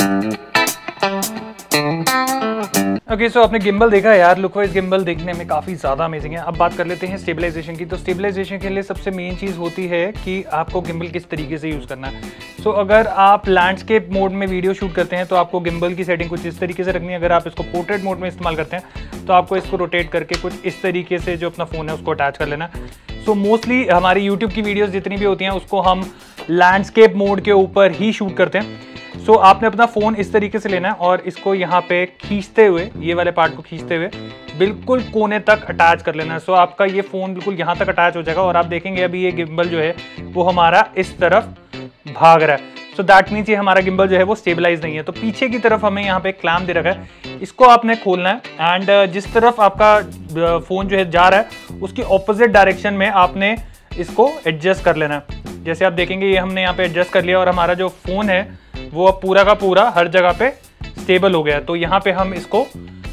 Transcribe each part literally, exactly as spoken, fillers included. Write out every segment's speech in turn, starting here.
Okay so आपने gimbal देखा यार, लुक वाइज गिम्बल देखने में काफ़ी ज़्यादा अमेजिंग है। अब बात कर लेते हैं स्टेबलाइजेशन की। तो स्टेबलाइजेशन के लिए सबसे मेन चीज़ होती है कि आपको गिम्बल किस तरीके से यूज़ करना है। सो so, अगर आप लैंडस्केप मोड में वीडियो शूट करते हैं तो आपको गिम्बल की सेटिंग कुछ इस तरीके से रखनी है। अगर आप इसको पोर्ट्रेट मोड में इस्तेमाल करते हैं तो आपको इसको रोटेट करके कुछ इस तरीके से जो अपना फ़ोन है उसको अटैच कर लेना। सो मोस्टली हमारी यूट्यूब की वीडियोज़ जितनी भी होती हैं उसको हम लैंडस्केप मोड के ऊपर ही शूट करते हैं। सो so, आपने अपना फ़ोन इस तरीके से लेना है और इसको यहाँ पे खींचते हुए, ये वाले पार्ट को खींचते हुए बिल्कुल कोने तक अटैच कर लेना है। सो so, आपका ये फ़ोन बिल्कुल यहाँ तक अटैच हो जाएगा और आप देखेंगे अभी ये गिम्बल जो है वो हमारा इस तरफ भाग रहा है। सो दैट मीन्स ये हमारा गिम्बल जो है वो स्टेबलाइज नहीं है। तो पीछे की तरफ हमें यहाँ पे एक क्लैम्प दे रखा है, इसको आपने खोलना है एंड जिस तरफ आपका फ़ोन जो है जा रहा है उसकी ऑपोजिट डायरेक्शन में आपने इसको एडजस्ट कर लेना है। जैसे आप देखेंगे ये हमने यहाँ पे एडजस्ट कर लिया और हमारा जो फ़ोन है वो अब पूरा का पूरा हर जगह पे स्टेबल हो गया। तो यहाँ पे हम इसको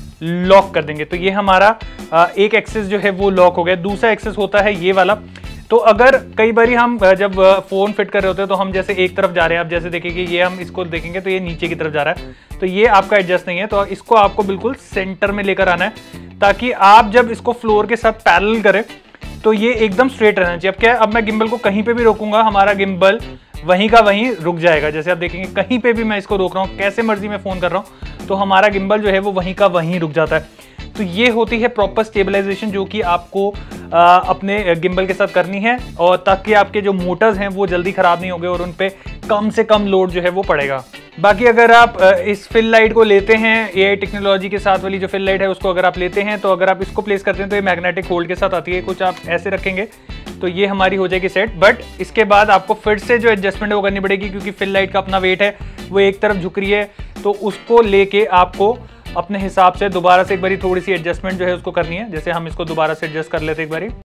लॉक कर देंगे। तो ये हमारा एक एक्सेस जो है वो लॉक हो गया। दूसरा एक्सेस होता है ये वाला। तो अगर कई बार हम जब फ़ोन फिट कर रहे होते हैं तो हम जैसे एक तरफ जा रहे हैं, आप जैसे देखेंगे ये हम इसको देखेंगे तो ये नीचे की तरफ जा रहा है, तो ये आपका एडजस्ट नहीं है। तो इसको आपको बिल्कुल सेंटर में लेकर आना है ताकि आप जब इसको फ्लोर के साथ पैरेलल करें तो ये एकदम स्ट्रेट रहना चाहिए। अब क्या है, अब मैं गिम्बल को कहीं पे भी रोकूंगा हमारा गिम्बल वहीं का वहीं रुक जाएगा। जैसे आप देखेंगे कहीं पे भी मैं इसको रोक रहा हूँ, कैसे मर्जी मैं फ़ोन कर रहा हूँ तो हमारा गिम्बल जो है वो वहीं का वहीं रुक जाता है। तो ये होती है प्रॉपर स्टेबलाइजेशन जो कि आपको आ, अपने गिम्बल के साथ करनी है और ताकि आपके जो मोटर्स हैं वो जल्दी ख़राब नहीं होंगे और उन पे कम से कम लोड जो है वो पड़ेगा। बाकी अगर आप इस फिल लाइट को लेते हैं, एआई टेक्नोलॉजी के साथ वाली जो फिल लाइट है उसको अगर आप लेते हैं तो अगर आप इसको प्लेस करते हैं तो ये मैग्नेटिक होल्ड के साथ आती है। कुछ आप ऐसे रखेंगे तो ये हमारी हो जाएगी सेट। बट इसके बाद आपको फिर से जो एडजस्टमेंट है वो करनी पड़ेगी क्योंकि फिल लाइट का अपना वेट है, वो एक तरफ झुक रही है। तो उसको लेके आपको अपने हिसाब से दोबारा से एक बारी थोड़ी सी एडजस्टमेंट जो है उसको करनी है। जैसे हम इसको दोबारा से एडजस्ट कर लेते एक बारी।